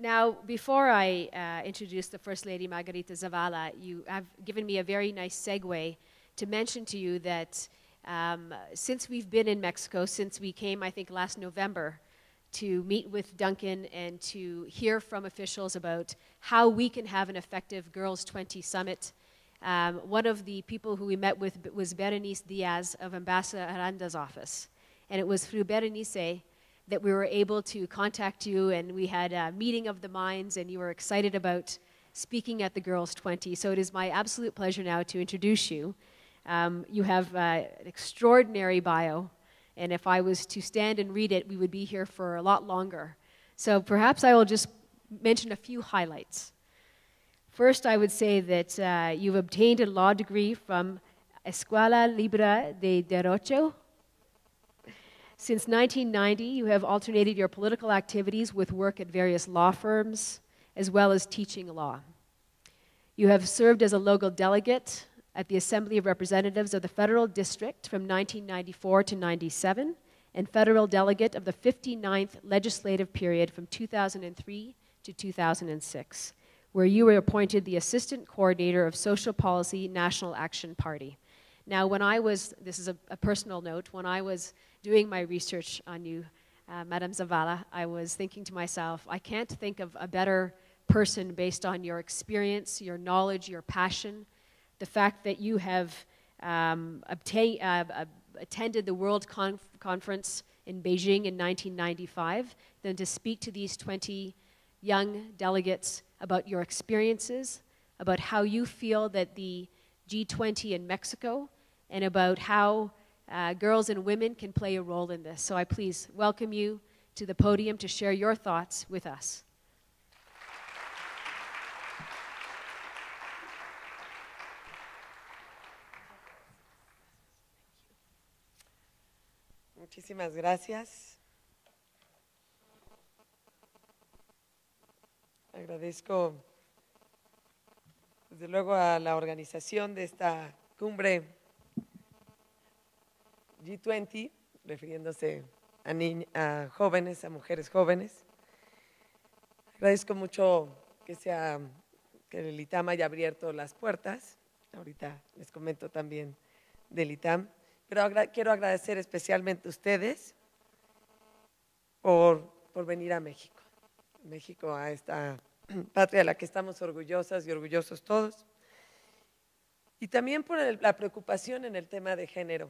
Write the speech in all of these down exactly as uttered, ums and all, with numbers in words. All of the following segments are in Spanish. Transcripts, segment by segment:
now, before I uh, introduce the First Lady Margarita Zavala, you have given me a very nice segue to mention to you that um, since we've been in Mexico, since we came, I think, last November, to meet with Duncan and to hear from officials about how we can have an effective Girls twenty Summit. Um, one of the people who we met with was Berenice Diaz of Ambassador Aranda's office. And it was through Berenice that we were able to contact you, and we had a meeting of the minds, and you were excited about speaking at the Girls twenty. So it is my absolute pleasure now to introduce you. Um, you have uh, an extraordinary bio. And if I was to stand and read it, we would be here for a lot longer. So perhaps I will just mention a few highlights. First, I would say that uh, you've obtained a law degree from Escuela Libre de Derecho. Since nineteen ninety, you have alternated your political activities with work at various law firms, as well as teaching law. You have served as a local delegate at the Assembly of Representatives of the Federal District from nineteen ninety-four to ninety-seven, and federal delegate of the fifty-ninth legislative period from two thousand three to two thousand six, where you were appointed the Assistant Coordinator of Social Policy National Action Party. Now, when I was, this is a, a personal note, when I was doing my research on you, uh, Madame Zavala, I was thinking to myself, I can't think of a better person based on your experience, your knowledge, your passion, the fact that you have um, obtain, uh, uh, attended the World Conf Conference in Beijing in nineteen ninety-five, than to speak to these twenty young delegates about your experiences, about how you feel that the G twenty in Mexico, and about how uh, girls and women can play a role in this. So I please welcome you to the podium to share your thoughts with us. Muchísimas gracias. Agradezco, desde luego, a la organización de esta cumbre G veinte, refiriéndose a, a jóvenes, a mujeres jóvenes. Agradezco mucho que, sea, que el I T A M haya abierto las puertas. Ahorita les comento también del I T A M. Pero agra quiero agradecer especialmente a ustedes por, por venir a México. México, a esta patria de la que estamos orgullosas y orgullosos todos. Y también por el, la preocupación en el tema de género.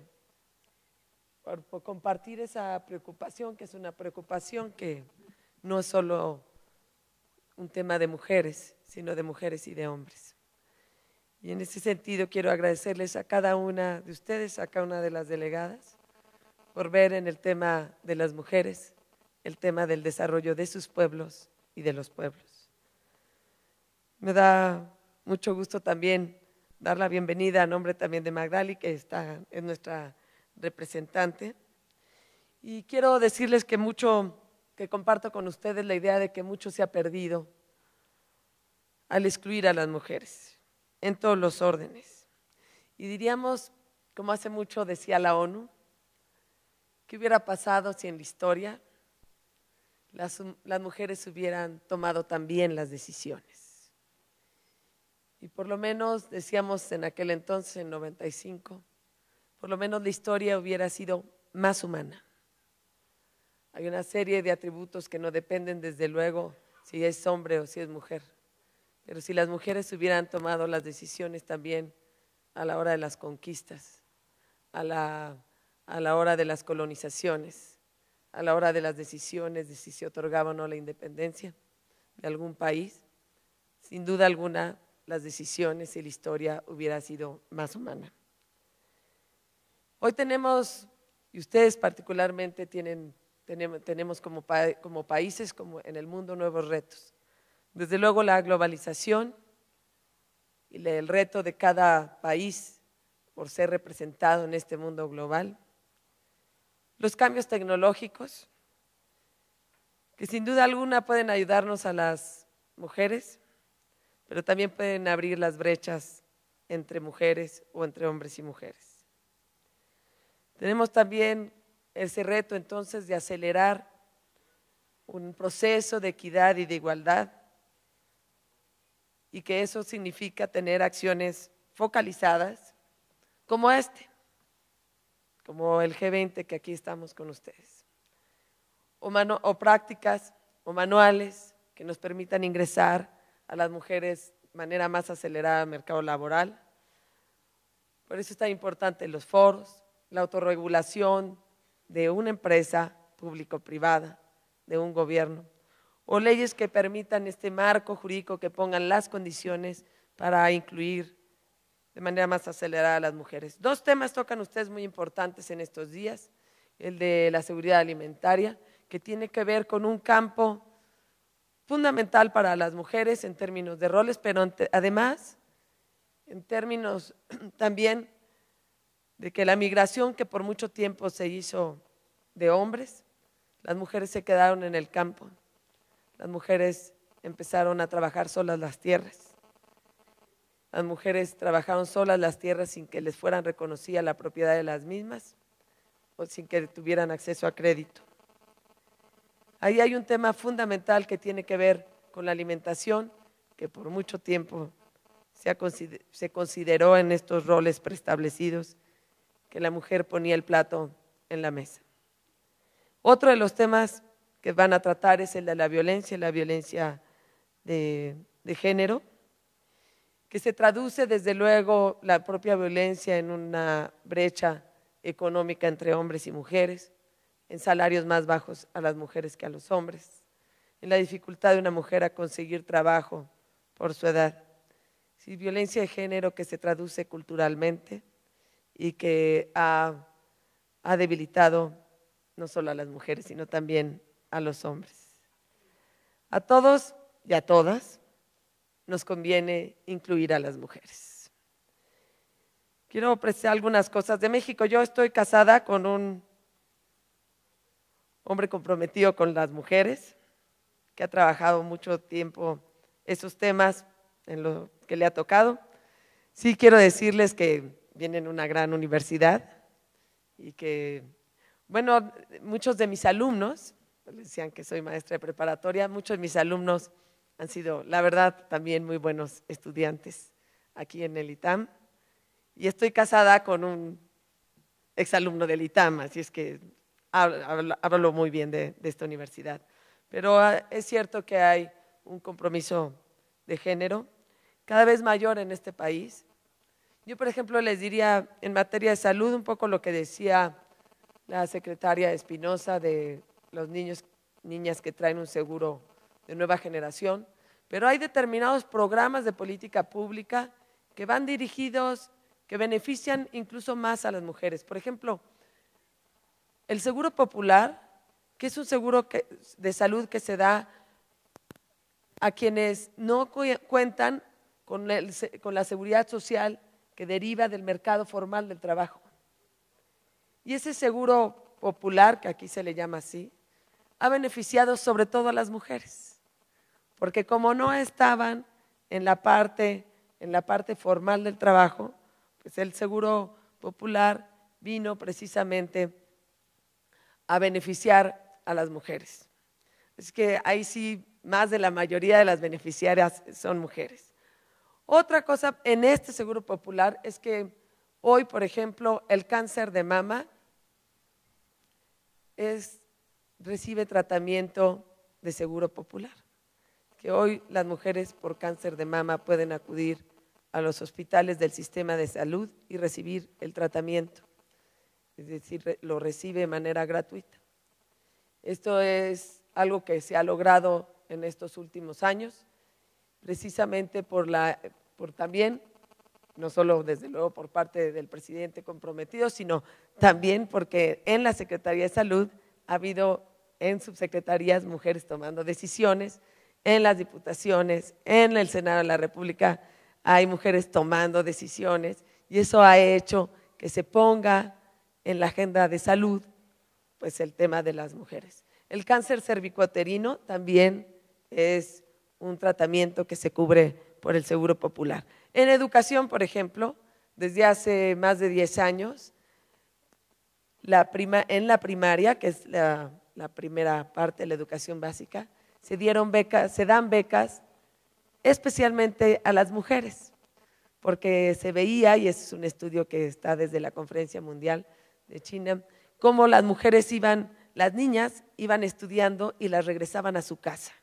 Por, por compartir esa preocupación, que es una preocupación que no es solo un tema de mujeres, sino de mujeres y de hombres. Y en ese sentido quiero agradecerles a cada una de ustedes, a cada una de las delegadas, por ver en el tema de las mujeres, el tema del desarrollo de sus pueblos y de los pueblos. Me da mucho gusto también dar la bienvenida a nombre también de Magdali, que está, es nuestra representante. Y quiero decirles que mucho, que comparto con ustedes la idea de que mucho se ha perdido al excluir a las mujeres en todos los órdenes. Y diríamos, como hace mucho decía la ONU, ¿qué hubiera pasado si en la historia las, las mujeres hubieran tomado también las decisiones? Y por lo menos, decíamos en aquel entonces, en noventa y cinco, por lo menos la historia hubiera sido más humana. Hay una serie de atributos que no dependen, desde luego, si es hombre o si es mujer. Pero si las mujeres hubieran tomado las decisiones también a la hora de las conquistas, a la, a la hora de las colonizaciones, a la hora de las decisiones de si se otorgaba o no la independencia de algún país, sin duda alguna las decisiones y la historia hubiera sido más humana. Hoy tenemos, y ustedes particularmente tienen, tenemos, tenemos como, pa, como países como en el mundo nuevos retos. Desde luego la globalización y el reto de cada país por ser representado en este mundo global. Los cambios tecnológicos, que sin duda alguna pueden ayudarnos a las mujeres, pero también pueden abrir las brechas entre mujeres o entre hombres y mujeres. Tenemos también ese reto entonces de acelerar un proceso de equidad y de igualdad, y que eso significa tener acciones focalizadas como este, como el G veinte que aquí estamos con ustedes, o, manu o prácticas o manuales que nos permitan ingresar a las mujeres de manera más acelerada al mercado laboral. Por eso es tan importante los foros, la autorregulación de una empresa público-privada, de un gobierno, o leyes que permitan este marco jurídico que pongan las condiciones para incluir de manera más acelerada a las mujeres. Dos temas tocan ustedes muy importantes en estos días, el de la seguridad alimentaria, que tiene que ver con un campo fundamental para las mujeres en términos de roles, pero además en términos también de que la migración que por mucho tiempo se hizo de hombres, las mujeres se quedaron en el campo, las mujeres empezaron a trabajar solas las tierras, las mujeres trabajaron solas las tierras sin que les fueran reconocida la propiedad de las mismas o sin que tuvieran acceso a crédito. Ahí hay un tema fundamental que tiene que ver con la alimentación, que por mucho tiempo se, ha consider, se consideró en estos roles preestablecidos que la mujer ponía el plato en la mesa. Otro de los temas que van a tratar es el de la violencia, la violencia de, de género, que se traduce desde luego la propia violencia en una brecha económica entre hombres y mujeres, en salarios más bajos a las mujeres que a los hombres, en la dificultad de una mujer a conseguir trabajo por su edad. Sí, violencia de género que se traduce culturalmente y que ha, ha debilitado no solo a las mujeres, sino también a los hombres. A todos y a todas nos conviene incluir a las mujeres. Quiero precisar algunas cosas de México. Yo estoy casada con un hombre comprometido con las mujeres, que ha trabajado mucho tiempo esos temas en lo que le ha tocado. Sí quiero decirles que viene en una gran universidad y que, bueno, muchos de mis alumnos, decían que soy maestra de preparatoria, muchos de mis alumnos han sido, la verdad, también muy buenos estudiantes aquí en el ITAM. Y estoy casada con un exalumno del ITAM, así es que hablo, hablo muy bien de, de esta universidad. Pero uh, es cierto que hay un compromiso de género cada vez mayor en este país. Yo, por ejemplo, les diría en materia de salud un poco lo que decía la secretaria Espinosa de los niños, niñas que traen un seguro de nueva generación, pero hay determinados programas de política pública que van dirigidos, que benefician incluso más a las mujeres. Por ejemplo, el seguro popular, que es un seguro que, de salud que se da a quienes no cu cuentan con, el, con la seguridad social que deriva del mercado formal del trabajo. Y ese seguro popular, que aquí se le llama así, ha beneficiado sobre todo a las mujeres, porque como no estaban en la parte, en la parte formal del trabajo, pues el seguro popular vino precisamente a beneficiar a las mujeres. Es que ahí sí, más de la mayoría de las beneficiarias son mujeres. Otra cosa en este seguro popular es que hoy, por ejemplo, el cáncer de mama es, recibe tratamiento de seguro popular. Que hoy las mujeres por cáncer de mama pueden acudir a los hospitales del sistema de salud y recibir el tratamiento, es decir, lo recibe de manera gratuita. Esto es algo que se ha logrado en estos últimos años, precisamente por, la, por también, no solo desde luego por parte del presidente comprometido, sino también porque en la Secretaría de Salud ha habido en subsecretarías mujeres tomando decisiones, en las diputaciones, en el Senado de la República hay mujeres tomando decisiones y eso ha hecho que se ponga en la agenda de salud pues el tema de las mujeres. El cáncer cervicuterino también es un tratamiento que se cubre por el Seguro Popular. En educación, por ejemplo, desde hace más de diez años, la prima, en la primaria, que es la, la primera parte de la educación básica, se dieron becas, se dan becas especialmente a las mujeres, porque se veía, y ese es un estudio que está desde la Conferencia Mundial de China, cómo las mujeres iban, las niñas iban estudiando y las regresaban a su casa.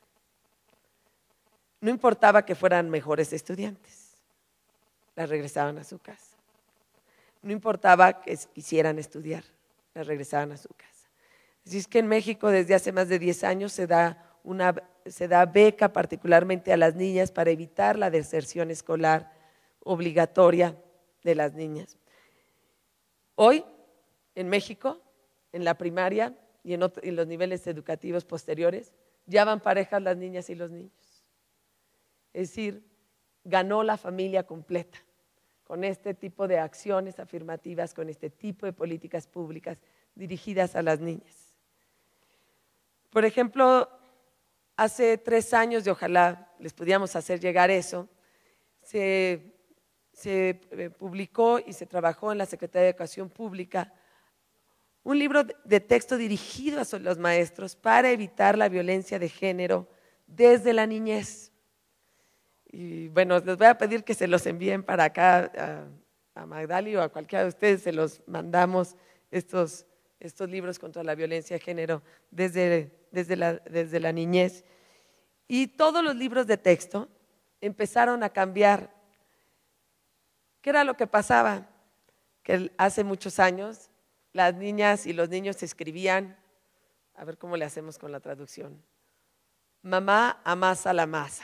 No importaba que fueran mejores estudiantes, las regresaban a su casa. No importaba que quisieran estudiar, las regresaban a su casa. Así es que en México desde hace más de diez años se da, una, se da beca particularmente a las niñas para evitar la deserción escolar obligatoria de las niñas. Hoy, en México, en la primaria y en, otro, en los niveles educativos posteriores, ya van parejas las niñas y los niños. Es decir, ganó la familia completa con este tipo de acciones afirmativas, con este tipo de políticas públicas dirigidas a las niñas. Por ejemplo, hace tres años, y ojalá les pudiéramos hacer llegar eso, se, se publicó y se trabajó en la Secretaría de Educación Pública un libro de texto dirigido a los maestros para evitar la violencia de género desde la niñez. Y bueno, les voy a pedir que se los envíen para acá a, a Magdali o a cualquiera de ustedes, se los mandamos estos, estos libros contra la violencia de género desde, desde, la, desde la niñez. Y todos los libros de texto empezaron a cambiar. ¿Qué era lo que pasaba? Que hace muchos años las niñas y los niños escribían, a ver cómo le hacemos con la traducción, mamá amasa la masa.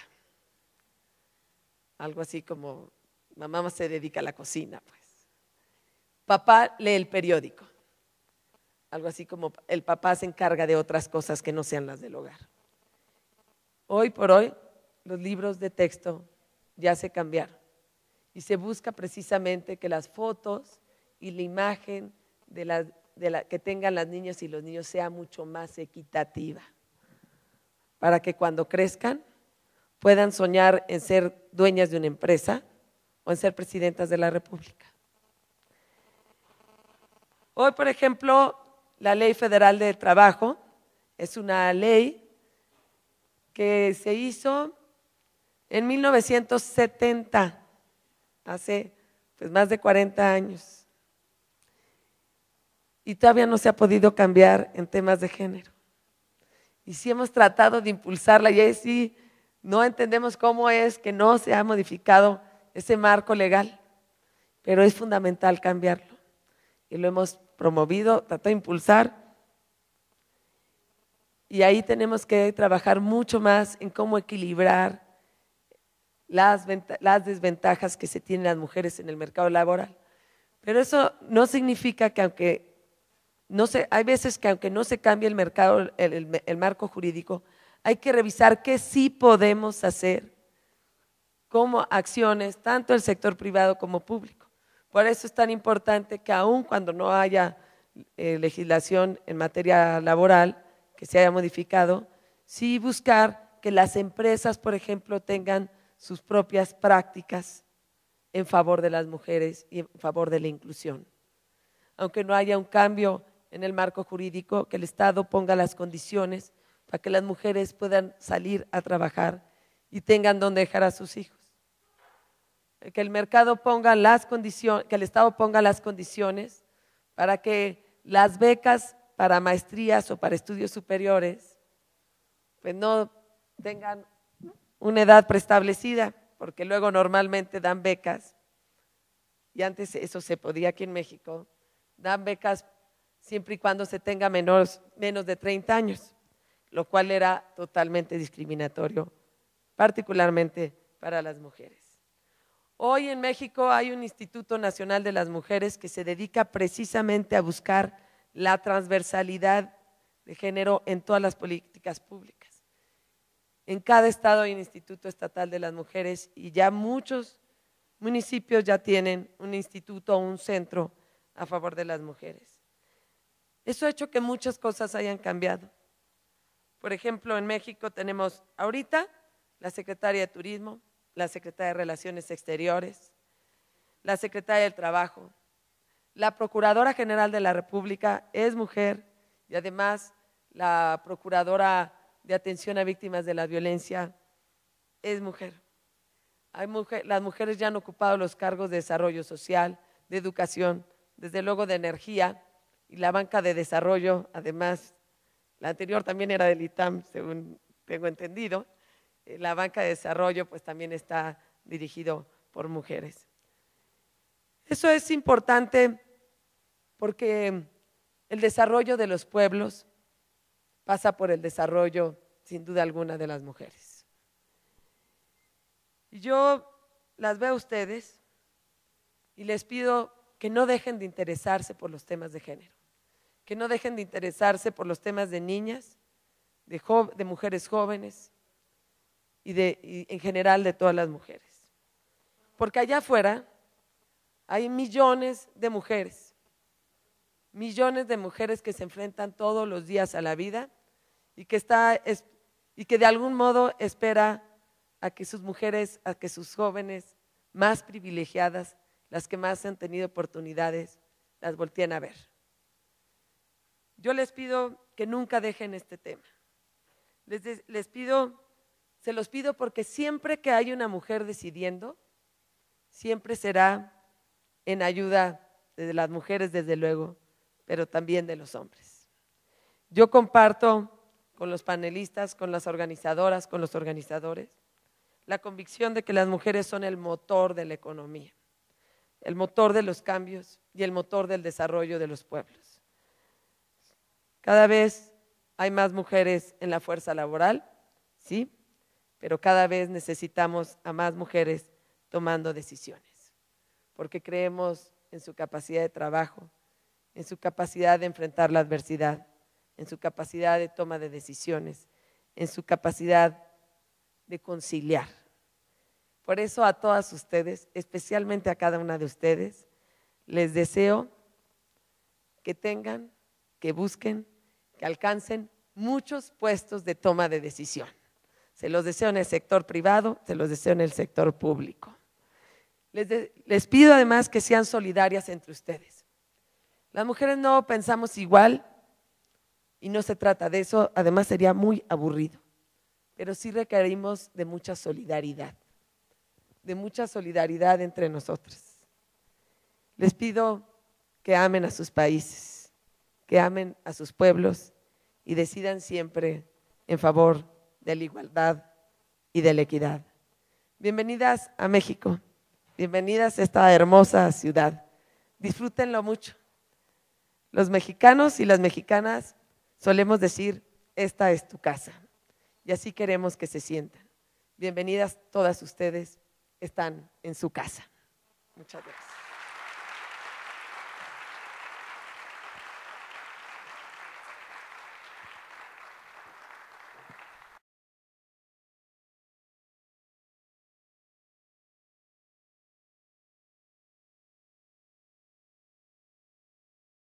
Algo así como, mamá se dedica a la cocina, pues. Papá lee el periódico. Algo así como, el papá se encarga de otras cosas que no sean las del hogar. Hoy por hoy, los libros de texto ya se cambiaron y se busca precisamente que las fotos y la imagen de la, de la, que tengan las niñas y los niños sea mucho más equitativa, para que cuando crezcan puedan soñar en ser dueñas de una empresa o en ser presidentas de la República. Hoy, por ejemplo, la Ley Federal del Trabajo es una ley que se hizo en mil novecientos setenta, hace pues, más de cuarenta años, y todavía no se ha podido cambiar en temas de género. Y sí hemos tratado de impulsarla, y ahí sí no entendemos cómo es que no se ha modificado ese marco legal, pero es fundamental cambiarlo. Y lo hemos promovido, tratado de impulsar, y ahí tenemos que trabajar mucho más en cómo equilibrar las, las desventajas que se tienen las mujeres en el mercado laboral. Pero eso no significa que aunque no se, hay veces que aunque no se cambie el mercado, el, el, el marco jurídico, hay que revisar qué sí podemos hacer como acciones, tanto el sector privado como público. Por eso es tan importante que aun cuando no haya eh, legislación en materia laboral que se haya modificado, sí buscar que las empresas, por ejemplo, tengan sus propias prácticas en favor de las mujeres y en favor de la inclusión. Aunque no haya un cambio en el marco jurídico, que el Estado ponga las condiciones para que las mujeres puedan salir a trabajar y tengan donde dejar a sus hijos. Que el mercado ponga las condiciones, que el Estado ponga las condiciones para que las becas para maestrías o para estudios superiores pues no tengan una edad preestablecida, porque luego normalmente dan becas, y antes eso se podía aquí en México, dan becas siempre y cuando se tenga menos, menos de treinta años, lo cual era totalmente discriminatorio, particularmente para las mujeres. Hoy en México hay un Instituto Nacional de las Mujeres que se dedica precisamente a buscar la transversalidad de género en todas las políticas públicas. En cada estado hay un Instituto Estatal de las Mujeres y ya muchos municipios ya tienen un instituto o un centro a favor de las mujeres. Eso ha hecho que muchas cosas hayan cambiado. Por ejemplo, en México tenemos ahorita la Secretaría de Turismo, la Secretaría de Relaciones Exteriores, la Secretaría del Trabajo, la Procuradora General de la República es mujer y además la procuradora de atención a víctimas de la violencia es mujer. Hay mujer, las mujeres ya han ocupado los cargos de desarrollo social, de educación, desde luego de energía y la banca de desarrollo. Además, la anterior también era del I T A M, según tengo entendido. La banca de desarrollo pues también está dirigido por mujeres. Eso es importante porque el desarrollo de los pueblos pasa por el desarrollo, sin duda alguna, de las mujeres. Y yo las veo a ustedes y les pido que no dejen de interesarse por los temas de género, que no dejen de interesarse por los temas de niñas, de, de mujeres jóvenes y, de, y en general de todas las mujeres. Porque allá afuera hay millones de mujeres, millones de mujeres que se enfrentan todos los días a la vida y que, está, es, y que de algún modo espera a que sus mujeres, a que sus jóvenes más privilegiadas, las que más han tenido oportunidades, las volteen a ver. Yo les pido que nunca dejen este tema. Les, les pido, se los pido porque siempre que hay una mujer decidiendo, siempre será en ayuda de las mujeres, desde luego, pero también de los hombres. Yo comparto con los panelistas, con las organizadoras, con los organizadores, la convicción de que las mujeres son el motor de la economía, el motor de los cambios y el motor del desarrollo de los pueblos. Cada vez hay más mujeres en la fuerza laboral, sí, pero cada vez necesitamos a más mujeres tomando decisiones, porque creemos en su capacidad de trabajo, en su capacidad de enfrentar la adversidad, en su capacidad de toma de decisiones, en su capacidad de conciliar. Por eso a todas ustedes, especialmente a cada una de ustedes, les deseo que tengan, que busquen, que alcancen muchos puestos de toma de decisión. Se los deseo en el sector privado, se los deseo en el sector público. Les, de, les pido además que sean solidarias entre ustedes. Las mujeres no pensamos igual y no se trata de eso, además sería muy aburrido, pero sí requerimos de mucha solidaridad, de mucha solidaridad entre nosotras. Les pido que amen a sus países, que amen a sus pueblos y decidan siempre en favor de la igualdad y de la equidad. Bienvenidas a México, bienvenidas a esta hermosa ciudad, disfrútenlo mucho. Los mexicanos y las mexicanas solemos decir, esta es tu casa, y así queremos que se sientan. Bienvenidas todas ustedes, están en su casa. Muchas gracias.